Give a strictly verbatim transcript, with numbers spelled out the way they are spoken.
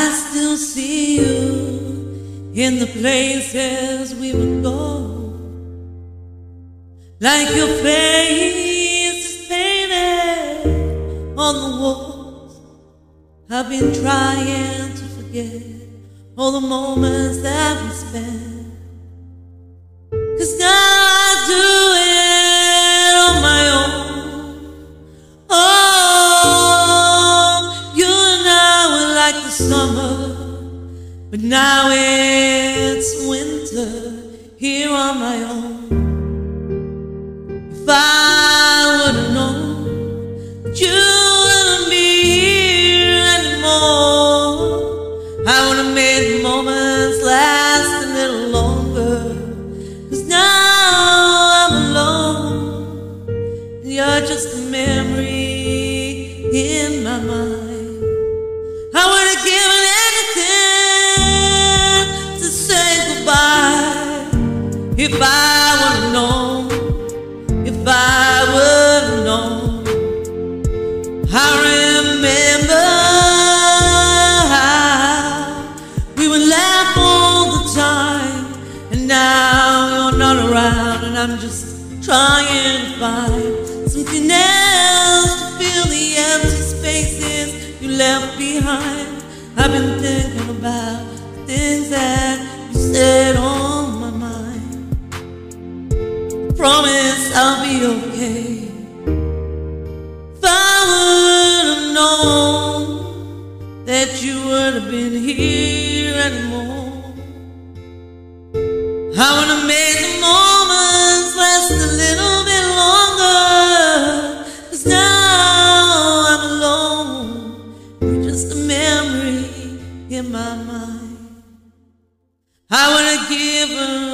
I still see you in the places we would go, like your face is painted on the walls. I've been trying to forget all the moments that we spent, 'cause now I do it on my own. Oh, you and I were like the summer, but now it's winter here on my own. If I would've known that you wouldn't be here anymore, I would've made the moments last a little longer. 'Cause now I'm alone, and you're just a memory in my mind. I would've given anything to say goodbye. If I would've known, if I would've known. I remember how we would laugh all the time, and now you're not around, and I'm just trying to find something else to fill the empty spaces you left behind. I've been thinking about the things that you said on my mind. Promise I'll be okay. If I would have known that you would have been here anymore, I would have made the moments last a little bit longer. 'Cause now I'm alone, you're just a memory in my mind. I would have given